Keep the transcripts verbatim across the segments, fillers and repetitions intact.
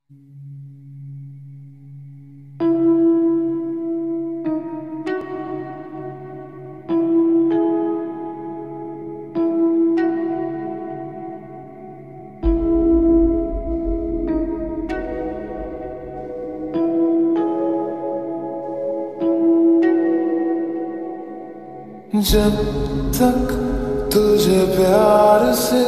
जब तक तुझे प्यार से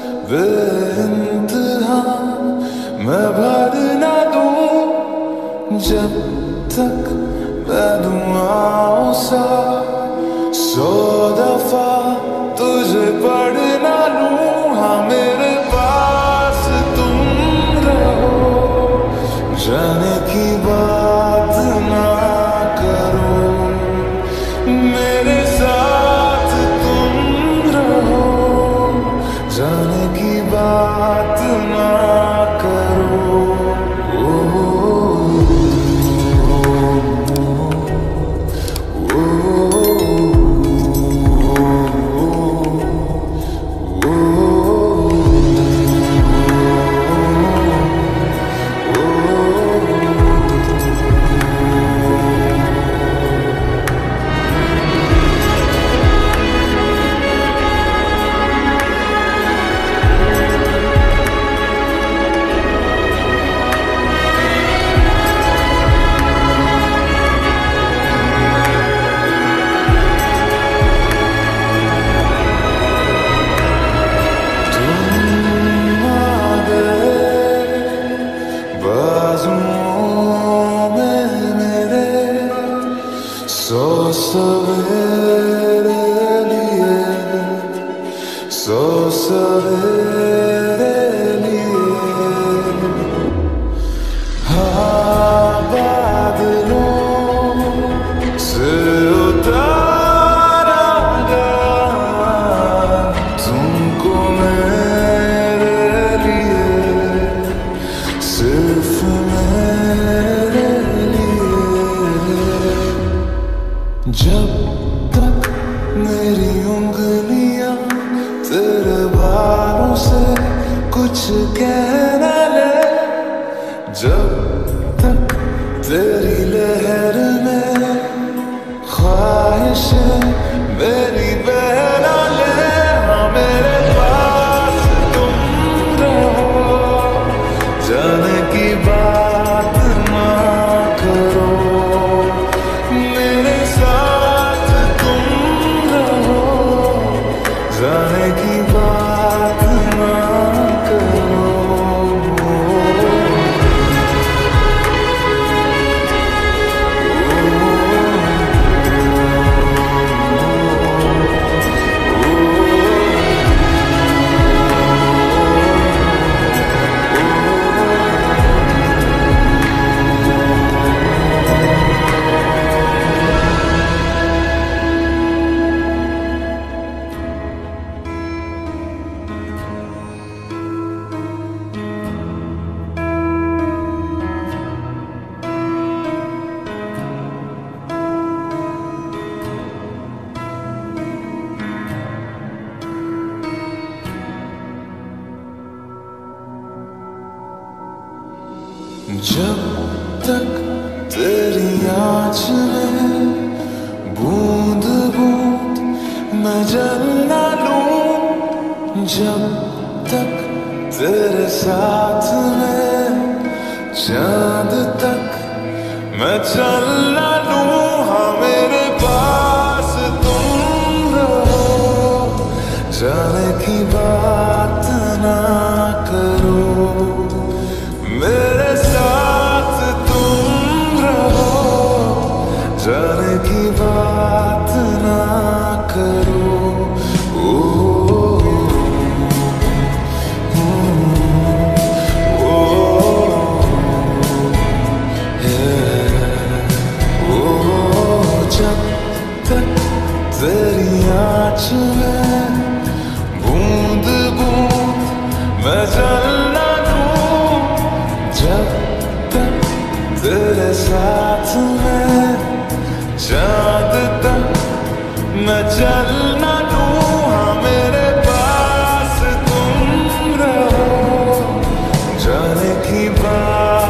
बेइंतहा मैं भर ना दूं, जब तक मैं दुआओं सा सौ दफा तुझे पढ़ ना लूं। हाँ मेरे पास तुम रहो, जाने की बात ना करो, मेरे साथ तुम रहो, जाने की बात ना करो। ओ, ओ, सौ सवेरे लिए, सौ सवेरे लिए, हाँ बादलों से उतारा गया तुमको मेरे लिए, सिर्फ मेरे लिए। जब तक मेरी उंगलियां तेरे बालों से कुछ कह न ले, जब तक तेरी लहर में ख्वाहिशें मेरी बह न ले, हाँ मेरे पास तुम रहो, जाने की बात ना करो, मेरे साथ तुम रहो, जाने की बात ना करो। जब तक तेरी आँच में बूंद बूंद मैं जल ना लूं, जब तक तेरे साथ में चांद तक मैं चल ना लूं, हाँ मेरे पास तुम रहो, जाने की बात ना करो, मेरे साथ तुम रहो, जाने की बात ना करो। ओ, ओ, ओ, जब तक तेरी आँच में बूंद बूंद मैं जल ना लूं, जब तक तेरे साथ में चांद तक मैं चल ना लूं, हाँ मेरे पास तुम रहो, जाने की बात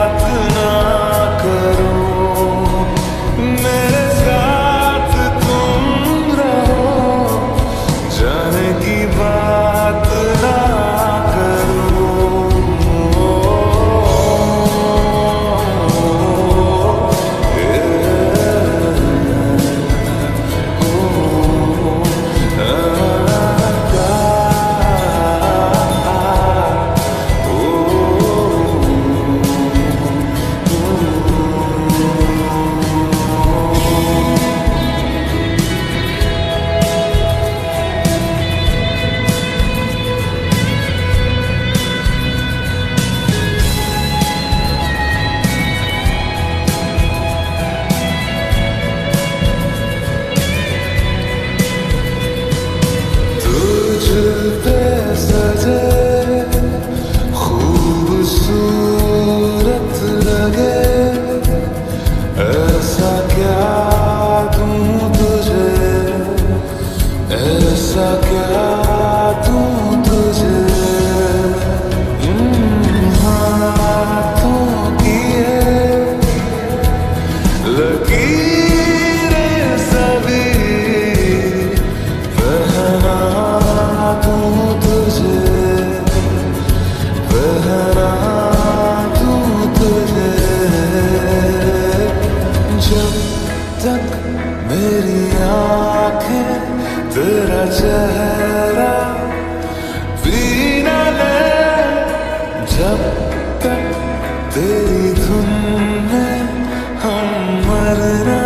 तेरी धुन में हम मरना